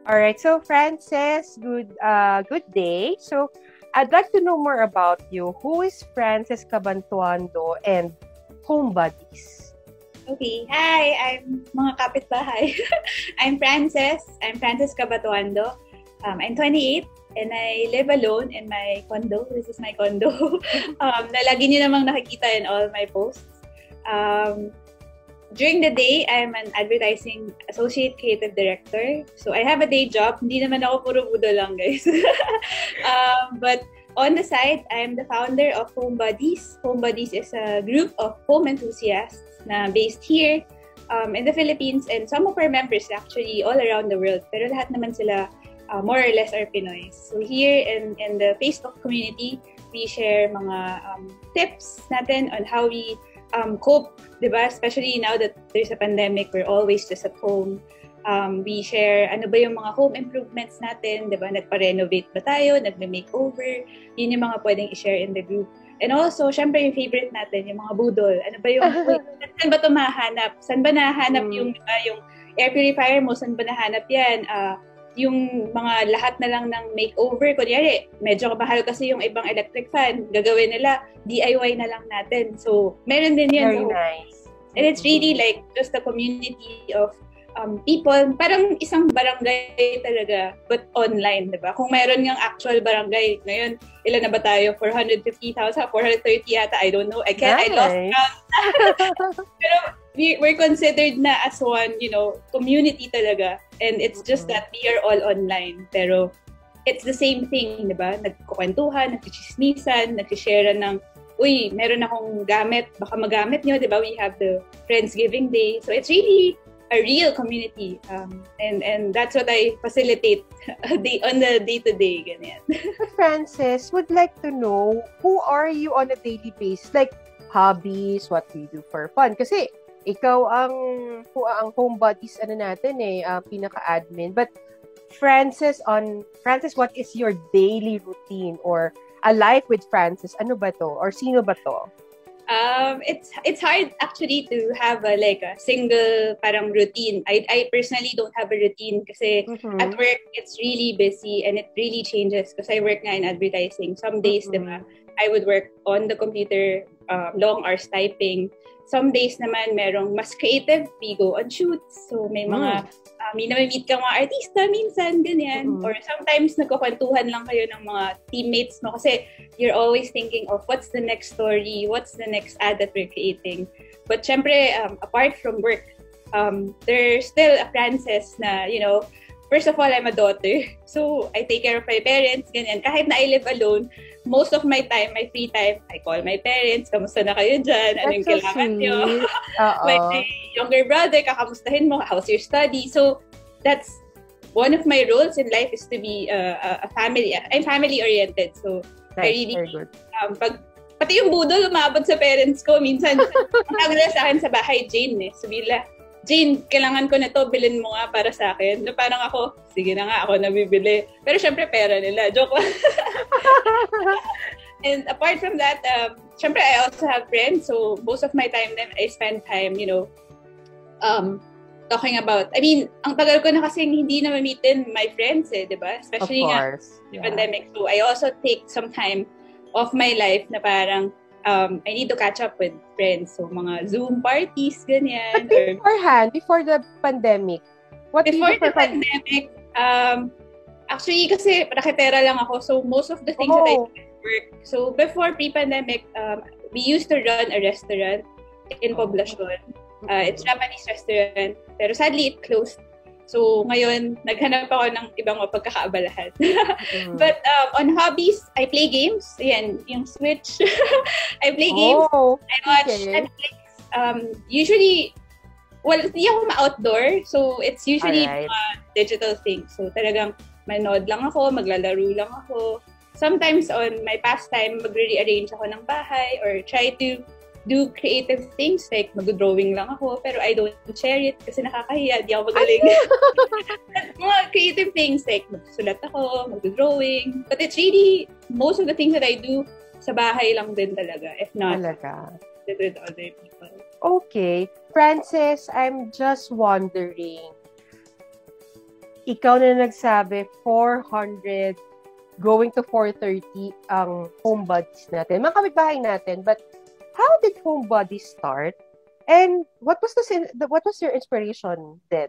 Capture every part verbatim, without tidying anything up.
All right. So, Frances, good uh, good day. So, I'd like to know more about you. Who is Frances Cabantuando and Home Buddies? Okay. Hi, I'm mga kapitbahay. I'm Frances. I'm Frances Cabatuando. Um, I'm twenty-eight and I live alone in my condo. This is my condo. um, na lagi niyo namang nakikita in all my posts. Um, during the day, I'm an advertising associate creative director. So I have a day job. Hindi naman ako puro budo lang, guys. um, but on the side, I'm the founder of Home Buddies. Home Buddies is a group of home enthusiasts na based here um, in the Philippines, and some of our members actually all around the world. Pero lahat naman sila uh, more or less are Pinoy. So here in, in the Facebook community, we share mga um, tips natin on how we um, cope, diba? Especially now that there's a pandemic, we're always just at home. Um, we share ano ba yung mga home improvements natin, diba? Nagpa-renovate ba tayo? Nagme-makeover? Yun yung mga pwedeng i-share in the group. And also, syempre yung favorite natin, yung mga budol. Ano ba yung, wait, saan ba ito mahanap? Saan ba nahanap yung, diba, yung air purifier mo? Saan ba nahanap yan? Uh, yung mga lahat na lang ng makeover, kunyari, medyo mahal kasi yung ibang electric fan, gagawin nila, D I Y na lang natin. So, meron din yun. Very so, nice. And it's really like just a community of um, people, parang isang barangay talaga, but online, di ba? Kung meron yung actual barangay, ngayon, ilan na ba tayo? four hundred fifty thousand, four hundred thirty yata, I don't know. I can't, nice. I lost count. Pero we, we're considered na as one, you know, community talaga. And it's just mm-hmm. that we are all online. Pero it's the same thing, di ba? Nagkukwentuhan, nagchichismisan, nagsishare ng, uy, meron akong gamit, baka magamit nyo, di ba? We have the Friendsgiving Day. So it's really a real community. Um, and and that's what I facilitate day, on the day-to-day. Ganyan. Frances, would like to know, who are you on a daily basis? Like, hobbies, what do you do for fun? Kasi, ikaw ang, ang Home Buddies, ano natin eh, uh, pinaka-admin. But, Frances, on, Frances, what is your daily routine or a life with Frances? Ano ba to? Or sino ba to? Um, it's it's hard actually to have a like a single parang routine. I I personally don't have a routine kasi mm-hmm. at work it's really busy and it really changes because I work nga in advertising. Some days, mm-hmm. diba, I would work on the computer, uh, long hours typing. Some days naman merong mas creative, we go on shoots. So may mga, mm. uh, may namimit ka mga artista minsan, ganyan. Mm. Or sometimes nagkukwentuhan lang kayo ng mga teammates mo kasi you're always thinking of what's the next story, what's the next ad that we're creating. But syempre, um, apart from work, um, there's still a Frances na, you know, first of all, I'm a daughter. So I take care of my parents, ganyan. Kahit na I live alone, most of my time, my free time, I call my parents, kamusta na kayo dyan? Anong so kailangan sweet. Nyo? Like my younger brother, kakamustahin mo, how's your study? So, that's one of my roles in life is to be uh, a family, I'm family-oriented. So, nice, I really, very good. Um, pag, pati yung budol, umabot sa parents ko, minsan, ang nila sa akin sa bahay, Jane eh. Sabi nila, Jane, kailangan ko na to, bilhin mo nga para sa akin. No, parang ako, sige na nga, ako nabibili. Pero syempre, pera nila. Joke lang. And apart from that, um, syempre, I also have friends. So, most of my time then, I spend time, you know, um, talking about, I mean, ang tagal ko na kasi hindi na mamitin my friends eh, di ba? Especially nga, the yeah. pandemic. So, I also take some time of my life na parang, Um, I need to catch up with friends. So, mga Zoom parties, ganyan. But beforehand, or, before the pandemic, what before did you the pandemic, um, actually, kasi raketera lang ako. So, most of the things oh. that I do at work. So, before pre-pandemic, um, we used to run a restaurant in Poblacion. Uh, it's a Japanese restaurant. Pero sadly, it closed. So, ngayon, naghanap ako ng ibang mapagkakaabalahan. mm. But um, on hobbies, I play games. Ayan, yung Switch. I play games. Oh, I watch okay. Netflix. Um, usually, well, hindi ako ma-outdoor. So, it's usually Alright. mga digital things. So, talagang manood lang ako, maglalaro lang ako. Sometimes on my pastime, magre-rearrange ako ng bahay or try to do creative things like mag-drawing lang ako pero I don't share it kasi nakakahiya, di ako magaling. Mga creative things like magsusulat ako, mag-drawing. But it's really, most of the things that I do sa bahay lang din talaga, if not talaga. with other people. Okay. Frances, I'm just wondering, ikaw na nagsabi, four hundred going to four thirty ang homebodies natin. Mga kapitbahay natin. But how did homebodies start? And what was the what was your inspiration then?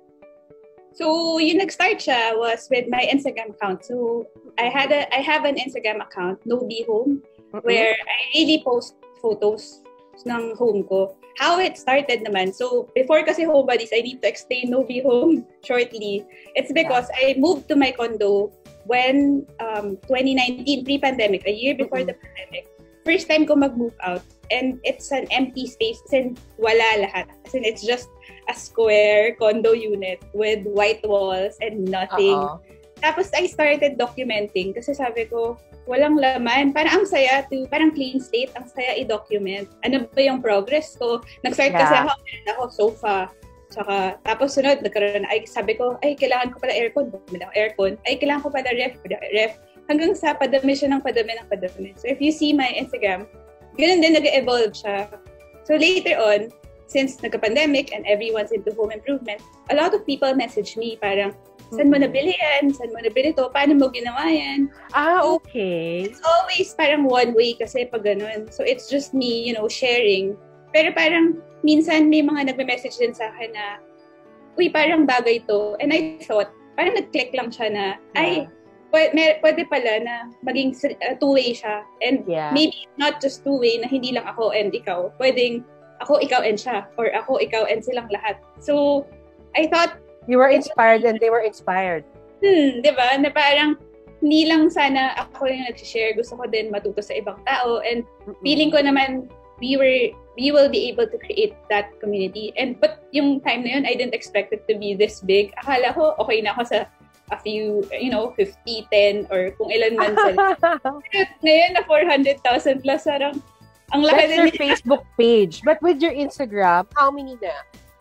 So, yung nag-start siya was with my Instagram account. So, I had a I have an Instagram account, No Be Home, mm-hmm. where I really post photos ng home ko. How it started naman. So, before kasi homebodies, I need to explain No Be Home shortly. It's because yeah. I moved to my condo when um, twenty nineteen, pre-pandemic, a year before mm-hmm. the pandemic. First time ko mag-move out. And it's an empty space. As in, wala lahat. As in, it's just a square condo unit with white walls and nothing. Uh-oh. Tapos, I started documenting kasi sabi ko, walang laman. Parang ang saya to, parang clean slate, ang saya i-document. Ano ba yung progress ko? Nag-start yeah. kasi ako, meron ako sofa. Tsaka, tapos sunod, nagkaroon na, ay, sabi ko, ay, kailangan ko pala aircon. Bumili ako aircon. Ay, kailangan ko pala ref. Ref. Hanggang sa padami siya ng padami ng padami. So, if you see my Instagram, ganun din nag-evolve siya. So, later on, since nagka-pandemic and everyone's into home improvement, a lot of people message me parang, saan mo nabili yan? Saan mo nabili to? Paano mo ginawa yan? Ah, okay. It's always parang one way kasi pag ganun. So, it's just me, you know, sharing. Pero parang, minsan may mga nagme-message din sa akin na, uy, parang bagay to. And I thought, parang nag-click lang siya na, ay, pwede, pwede pala na maging uh, two-way siya. And yeah. maybe not just two-way na hindi lang ako and ikaw. Pwedeng ako, ikaw, and siya. Or ako, ikaw, and silang lahat. So, I thought... You were inspired and they were inspired. Hmm, di ba? Na parang, hindi lang sana ako yung nag-share. Gusto ko din matuto sa ibang tao. And mm-hmm. feeling ko naman, we were, we will be able to create that community. And but yung time na yun, I didn't expect it to be this big. Akala ko, okay na ako sa a few, you know, fifty, ten, or kung ilan man sila. Ngayon na four hundred thousand plus, sarang, ang laki That's your niya. Facebook page. But with your Instagram, how many na?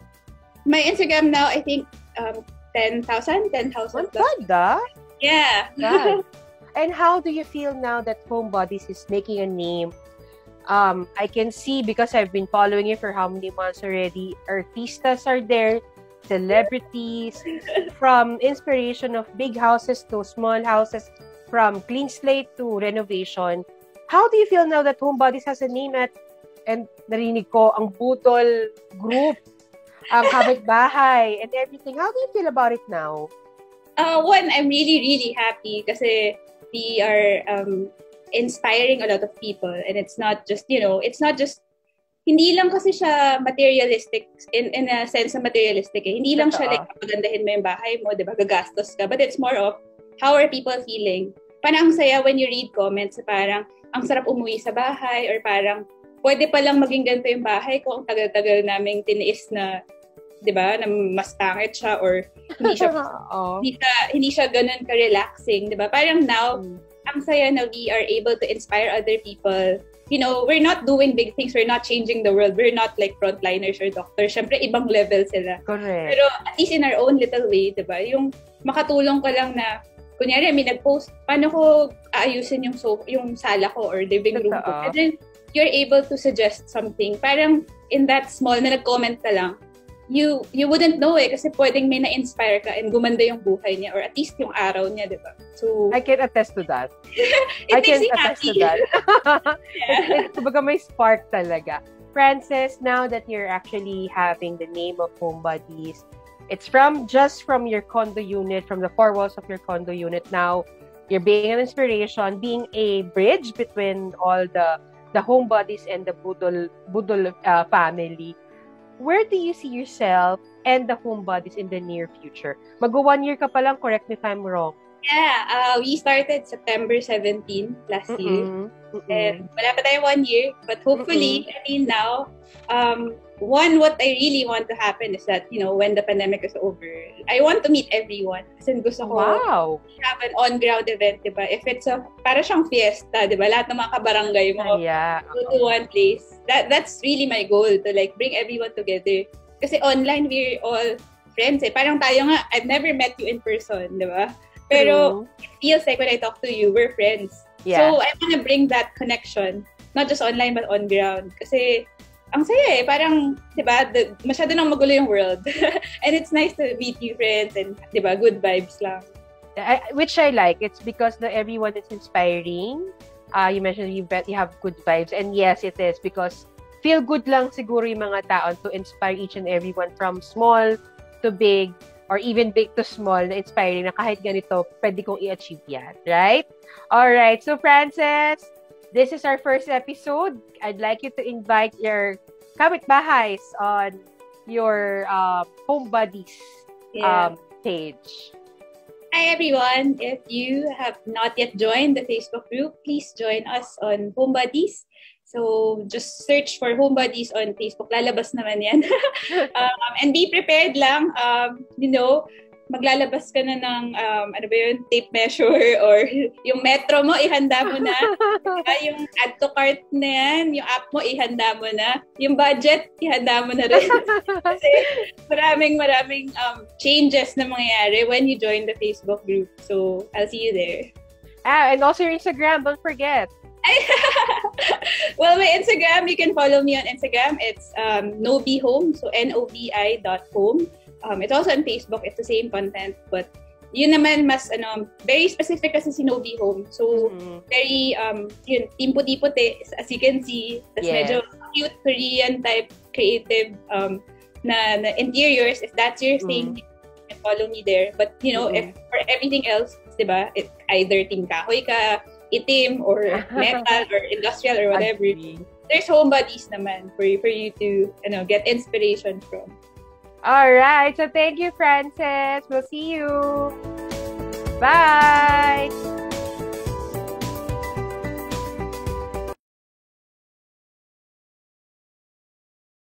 My Instagram now, I think, um, ten thousand, ten thousand plus. Ganda. Yeah. And how do you feel now that Homebodies is making a name? Um, I can see, because I've been following you for how many months already, artistas are there, celebrities, from inspiration of big houses to small houses, from clean slate to renovation. How do you feel now that Homebodies has a name at, and narinig ko, ang Budol Group, ang Kapitbahay, and everything. How do you feel about it now? Uh, one, I'm really, really happy kasi we are um, inspiring a lot of people, and it's not just, you know, it's not just, hindi lang kasi siya materialistic, in in a sense na materialistic eh. Hindi lang siya like, pagandahin mo yung bahay mo, di ba, gagastos ka, but it's more of, how are people feeling? Parang ang saya when you read comments, parang, ang sarap umuwi sa bahay, or parang, pwede palang maging ganito yung bahay ko, ang tagal-tagal naming tiniis na, di ba, na mas pangit siya, or hindi siya, oh. hindi siya, hindi siya ganun ka-relaxing, di ba? Parang now, mm. ang saya na we are able to inspire other people. You know, we're not doing big things, we're not changing the world, we're not like frontliners or doctors. Siyempre, ibang level sila. Correct. Pero at least in our own little way, di ba? Yung makatulong ko lang na, kunyari, may nag-post, paano ko aayusin yung, so, yung sala ko or living room ko. And then, you're able to suggest something. Parang in that small na nag-comment ka lang, you you wouldn't know eh, kasi pwedeng may na-inspire ka and gumanda yung buhay niya, or at least yung araw niya, di ba? So, I can attest to that. it I makes can me attest happy. to that. Yeah. Kumbaga may spark talaga. Frances, now that you're actually having the name of Homebodies, it's from just from your condo unit, from the four walls of your condo unit. Now, you're being an inspiration, being a bridge between all the the Homebodies and the Budol Budol uh, family. Where do you see yourself and the Homebodies in the near future? Mag-one year ka pa lang, correct me if I'm wrong. Yeah, uh, we started September seventeenth last Mm-mm. year. Mm-mm. And wala pa tayo one year, but hopefully, Mm-mm. I mean now, um, one, what I really want to happen is that, you know, when the pandemic is over, I want to meet everyone. Kasi gusto ko wow. have an on-ground event, di ba? If it's a, para siyang fiesta, di ba? Lahat ng mga kabarangay mo, yeah. go to one place. That That's really my goal, to like bring everyone together. Kasi online, we're all friends eh. Parang tayo nga, I've never met you in person, di ba? Pero True. It feels like when I talk to you, we're friends. Yeah. So I want to bring that connection, not just online but on ground. Kasi ang saya eh. Parang, di ba, the, masyado nang magulo yung world. And it's nice to meet new friends and, di ba, good vibes lang. I, which I like. It's because the everyone is inspiring. Uh, you mentioned you, you have good vibes. And yes, it is because feel good lang siguro yung mga tao to inspire each and everyone from small to big or even big to small na inspiring na kahit ganito, pwede kong i-achieve yan. Right? Alright. So, Frances, this is our first episode. I'd like you to invite your kapitbahays on your uh, Home Buddies Yeah. um, page. Hi everyone! If you have not yet joined the Facebook group, please join us on Home Buddies. So just search for Home Buddies on Facebook. Lalabas naman yan. um, and be prepared lang. Um, you know, maglalabas ka na ng, um, ano ba yun, tape measure or yung metro mo, ihanda mo na. Diba? Yung add to cart na yan, yung app mo, ihanda mo na. Yung budget, ihanda mo na rin. Kasi maraming, maraming um, changes na mangyayari when you join the Facebook group. So, I'll see you there. Ah, and also your Instagram, don't forget. Well, my Instagram, you can follow me on Instagram. It's um, nobihome, so N O B I dot home. Um, it's also on Facebook. It's the same content, but yun naman mas ano, very specific kasi si Nobi Home. So, mm-hmm. very, um, yun, team puti-puti, as you can see. Tapos yes. medyo cute Korean type creative um, na, na interiors. If that's your thing, mm-hmm. you can follow me there. But, you know, mm-hmm. if for everything else, diba, it, either team kahoy ka, itim, or metal, or industrial, or whatever. There's Home Buddies naman for you, for you to, ano, get inspiration from. All right. So thank you, Frances. We'll see you. Bye.